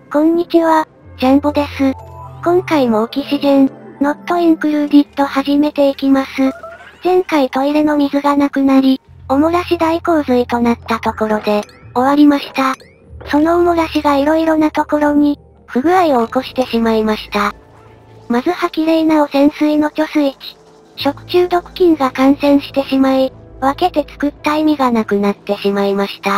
こんにちは、ジャンボです。今回もオキシジェン、ノットインクルーディット始めていきます。前回トイレの水がなくなり、おもらし大洪水となったところで、終わりました。そのおもらしが色々なところに、不具合を起こしてしまいました。まずは綺麗な汚染水の貯水池。食中毒菌が感染してしまい、分けて作った意味がなくなってしまいました。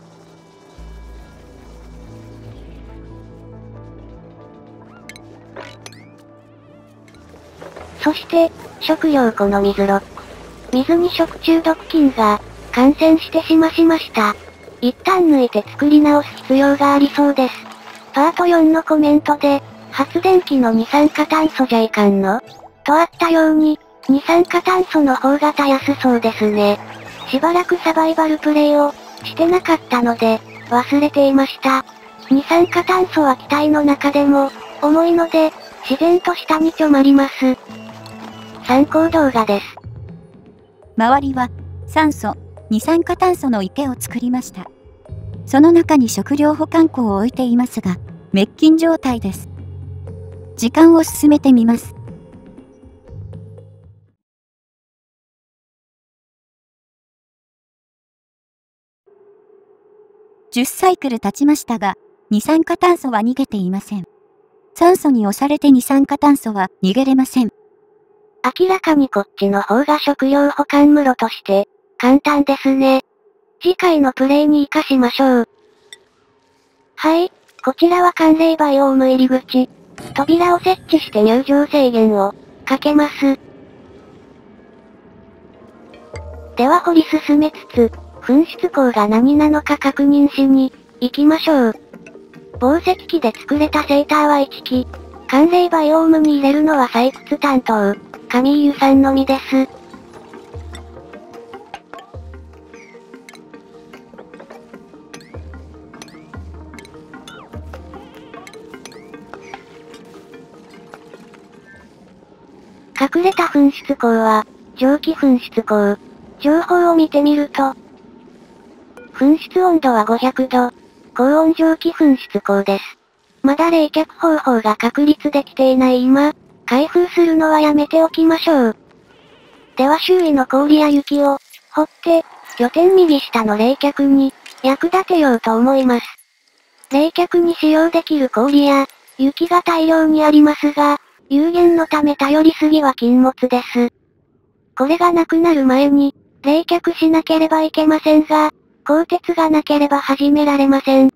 そして、食用庫の水ロック。水に食中毒菌が感染してしました。一旦抜いて作り直す必要がありそうです。パート4のコメントで、発電機の二酸化炭素じゃいかんのとあったように、二酸化炭素の方がたやすそうですね。しばらくサバイバルプレイをしてなかったので、忘れていました。二酸化炭素は気体の中でも重いので、自然と下にちょまります。参考動画です。 周りは酸素、二酸化炭素の池を作りました。その中に食料保管庫を置いていますが、滅菌状態です。時間を進めてみます。10サイクル経ちましたが、二酸化炭素は逃げていません。酸素に押されて二酸化炭素は逃げれません。 明らかにこっちの方が食料保管室として、簡単ですね。次回のプレイに活かしましょう。はい、こちらは寒冷バイオーム入り口。扉を設置して入場制限をかけます。では掘り進めつつ、噴出口が何なのか確認しに行きましょう。紡績機で作れたセーターは1機。寒冷バイオームに入れるのは採掘担当、神湯さんのみです。隠れた噴出口は、蒸気噴出口。情報を見てみると、噴出温度は500度。高温蒸気噴出口です。まだ冷却方法が確立できていない今、開封するのはやめておきましょう。では周囲の氷や雪を、掘って、拠点右下の冷却に、役立てようと思います。冷却に使用できる氷や、雪が大量にありますが、有限のため頼りすぎは禁物です。これがなくなる前に、冷却しなければいけませんが、鋼鉄がなければ始められません。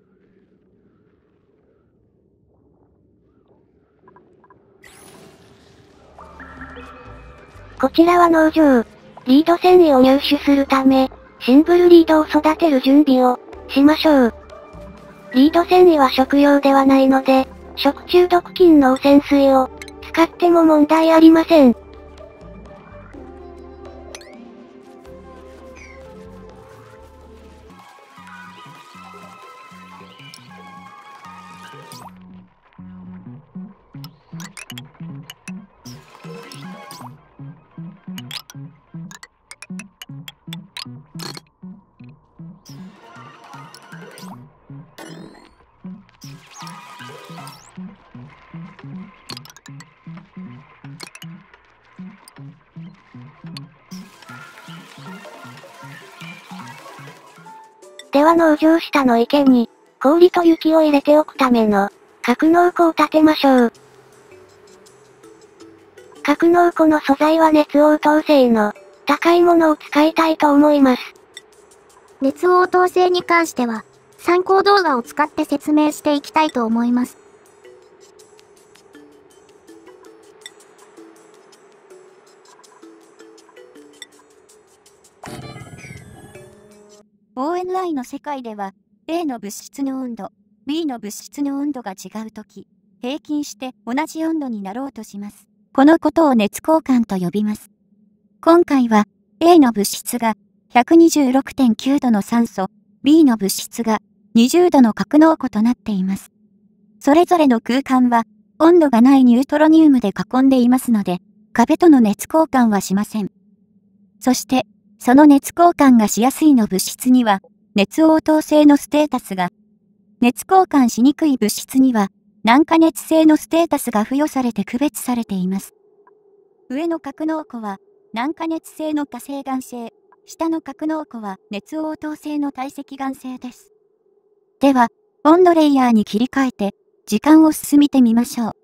こちらは農場。リード繊維を入手するため、シングルリードを育てる準備をしましょう。リード繊維は食用ではないので、食中毒菌の汚染水を使っても問題ありません。では農場下の池に、氷と雪を入れておくための、格納庫を建てましょう。格納庫の素材は熱応答性の高いものを使いたいと思います。 熱応答性に関しては、参考動画を使って説明していきたいと思います。 ONI の世界では、A の物質の温度、B の物質の温度が違うとき、平均して同じ温度になろうとします。このことを熱交換と呼びます。今回は、A の物質が 126.9 度の酸素、B の物質が20度の格納庫となっています。それぞれの空間は、温度がないニュートロニウムで囲んでいますので、壁との熱交換はしません。そして、その熱交換がしやすいの物質には、熱応答性のステータスが熱交換しにくい物質には、難加熱性のステータスが付与されて区別されています。上の格納庫は、難加熱性の火成岩性、下の格納庫は熱応答性の堆積岩性です。では、温度レイヤーに切り替えて、時間を進めてみましょう。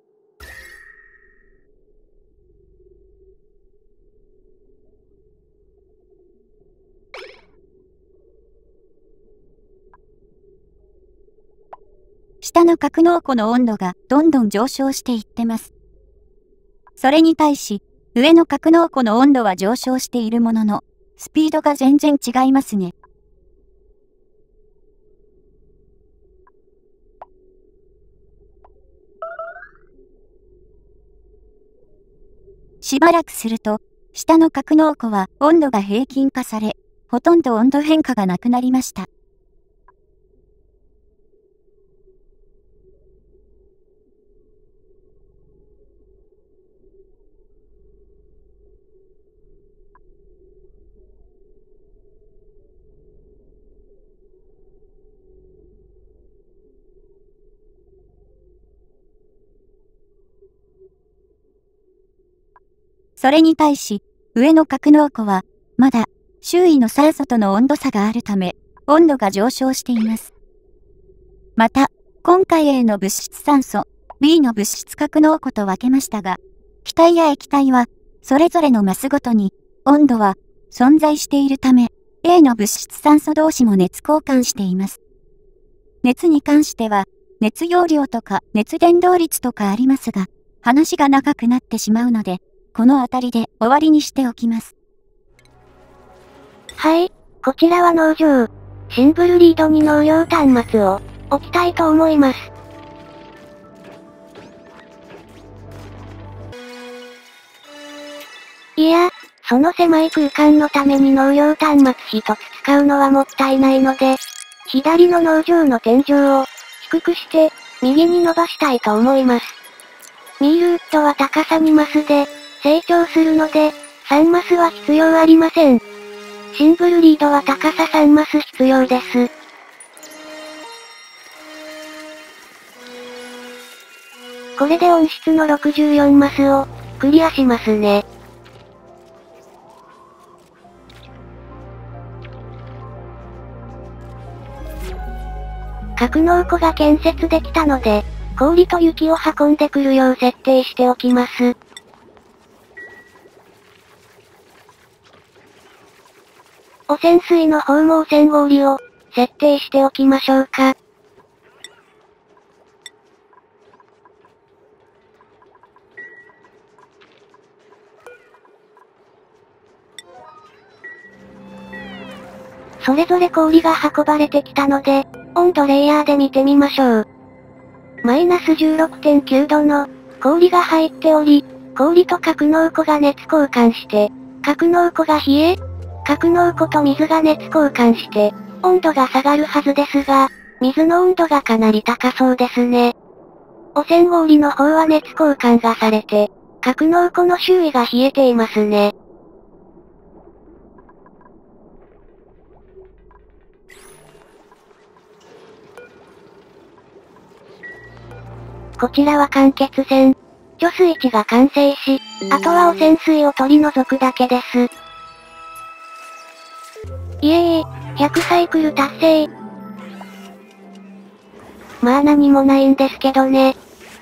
下の格納庫の温度がどんどん上昇していってます。それに対し、上の格納庫の温度は上昇しているものの、スピードが全然違いますね。しばらくすると、下の格納庫は温度が平均化され、ほとんど温度変化がなくなりました。それに対し、上の格納庫は、まだ、周囲の酸素との温度差があるため、温度が上昇しています。また、今回 A の物質酸素、B の物質格納庫と分けましたが、気体や液体は、それぞれのマスごとに、温度は、存在しているため、A の物質酸素同士も熱交換しています。熱に関しては、熱容量とか熱伝導率とかありますが、話が長くなってしまうので、このあたりで終わりにしておきます。 はい、こちらは農場。シングルリードに納涼端末を置きたいと思います。いや、その狭い空間のために納涼端末一つ使うのはもったいないので、左の農場の天井を低くして、右に伸ばしたいと思います。ミールウッドは高さ2マスで、成長するので、3マスは必要ありません。シングルリードは高さ3マス必要です。これで温室の64マスを、クリアしますね。格納庫が建設できたので、氷と雪を運んでくるよう設定しておきます。汚染水の方も汚染氷を、設定しておきましょうか。それぞれ氷が運ばれてきたので、温度レイヤーで見てみましょう。マイナス 16.9 度の氷が入っており、氷と格納庫が熱交換して、格納庫が冷え、格納庫と水が熱交換して、温度が下がるはずですが、水の温度がかなり高そうですね。汚染氷の方は熱交換がされて、格納庫の周囲が冷えていますね。こちらは間欠泉。貯水池が完成し、あとは汚染水を取り除くだけです。イエーイ、100サイクル達成。まあ何もないんですけどね。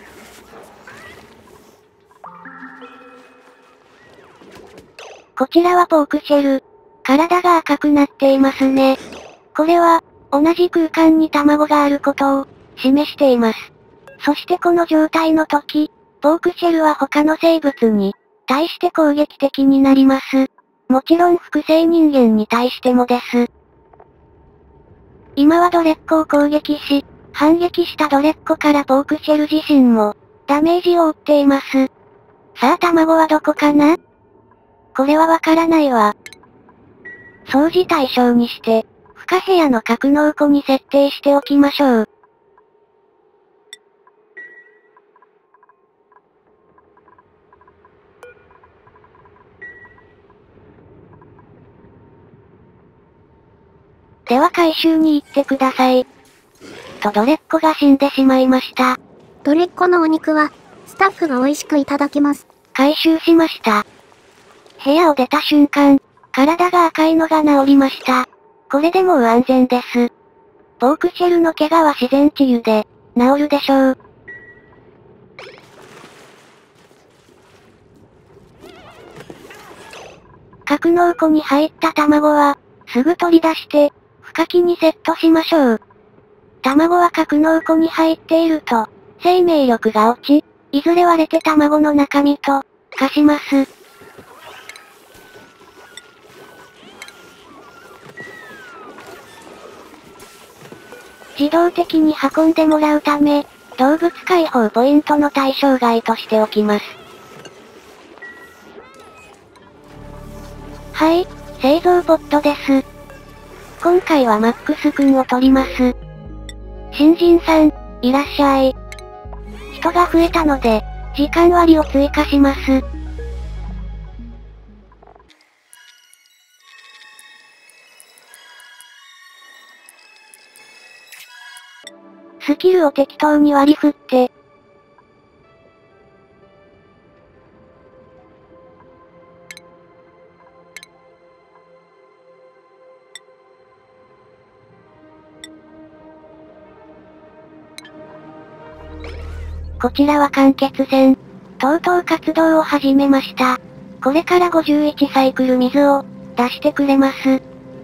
こちらはポークシェル。体が赤くなっていますね。これは、同じ空間に卵があることを、示しています。そしてこの状態の時、ポークシェルは他の生物に、対して攻撃的になります。もちろん複製人間に対してもです。今はドレッコを攻撃し、反撃したドレッコからポークシェル自身も、ダメージを負っています。さあ卵はどこかな？これはわからないわ。掃除対象にして、不可部屋の格納庫に設定しておきましょう。では回収に行ってください。 ドレッコが死んでしまいました。 ドレッコのお肉は、スタッフが美味しくいただけます。 回収しました。部屋を出た瞬間、体が赤いのが治りました。これでもう安全です。ポークシェルの怪我は自然治癒で、治るでしょう。格納庫に入った卵は、すぐ取り出して、孵化器にセットしましょう。卵は格納庫に入っていると、生命力が落ち、いずれ割れて卵の中身と、化します。自動的に運んでもらうため、動物解放ポイントの対象外としておきます。はい、製造ポットです。今回はマックスくんを取ります。新人さん、いらっしゃい。人が増えたので、時間割を追加します。スキルを適当に割り振って、こちらは間欠泉。とうとう活動を始めました。これから51サイクル水を出してくれます。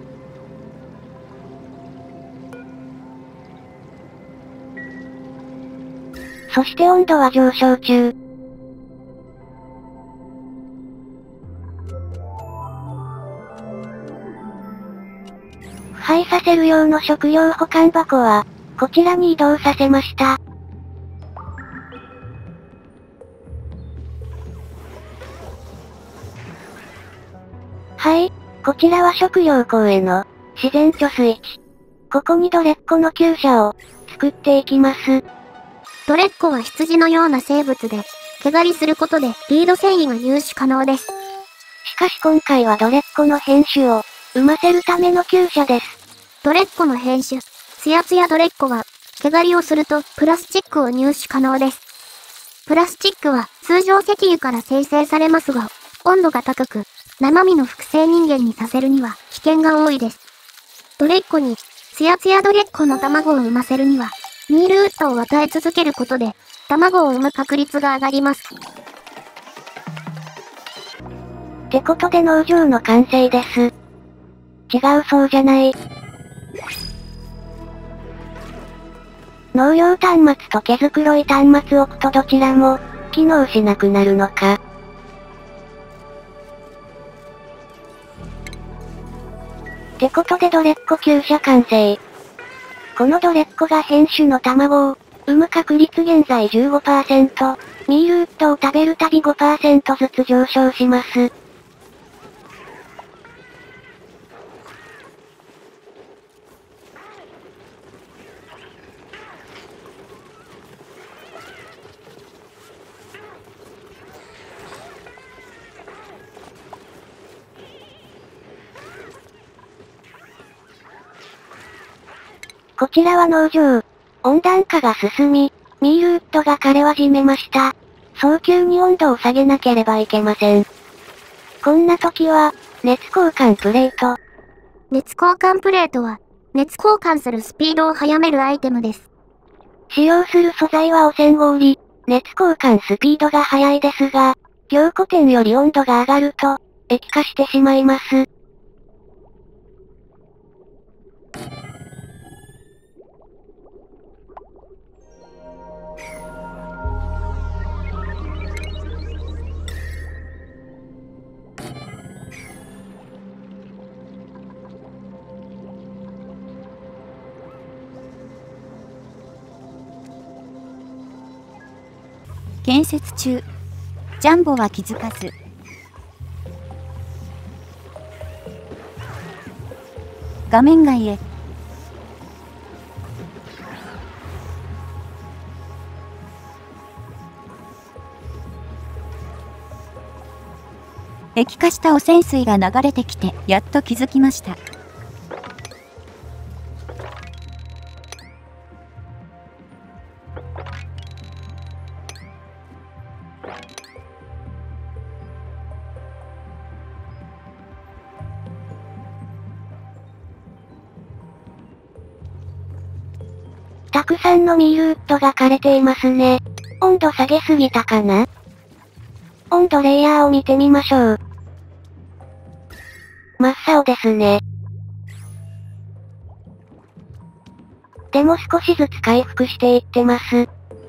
そして温度は上昇中。腐敗させる用の食料保管箱は、こちらに移動させました。はい、こちらは食料庫への自然貯水池。ここにドレッコの厩舎を作っていきます。 ドレッコは羊のような生物で、毛刈りすることでリード繊維が入手可能です。 しかし今回はドレッコの変種を産ませるための厩舎です。 ドレッコの変種、ツヤツヤドレッコは、毛刈りをするとプラスチックを入手可能です。プラスチックは通常石油から生成されますが、温度が高く、生身の複製人間にさせるには危険が多いです。ドレッコに、ツヤツヤドレッコの卵を産ませるには、ミールウッドを与え続けることで、卵を産む確率が上がります。 ってことで農場の完成です。違うそうじゃない。農業端末と毛づくろい端末置くとどちらも、機能しなくなるのか。ってことでドレッコ厩舎完成。このドレッコが変種の卵を産む確率現在 15%、ミールウッドを食べるたび 5% ずつ上昇します。こちらは農場。温暖化が進み、ミールウッドが枯れ始めました。早急に温度を下げなければいけません。こんな時は、熱交換プレート。 熱交換プレートは、熱交換するスピードを速めるアイテムです。 使用する素材は汚染氷。熱交換スピードが速いですが、凝固点より温度が上がると、液化してしまいます。 建設中。ジャンボは気づかず。画面外へ。液化した汚染水が流れてきて、やっと気づきました。 たくさんのミールウッドが枯れていますね。温度下げすぎたかな？温度レイヤーを見てみましょう。真っ青ですね。でも少しずつ回復していってます。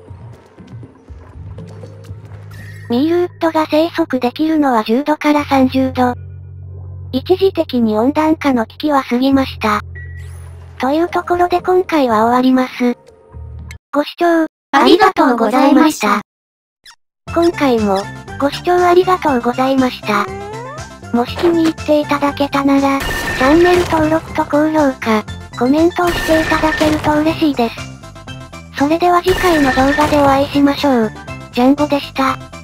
ミールウッドが生息できるのは10度から30度。一時的に温暖化の危機は過ぎました。というところで今回は終わります。ご視聴ありがとうございました。今回もご視聴ありがとうございました。もし気に入っていただけたなら、チャンネル登録と高評価、コメントをしていただけると嬉しいです。それでは次回の動画でお会いしましょう。ジャンボでした。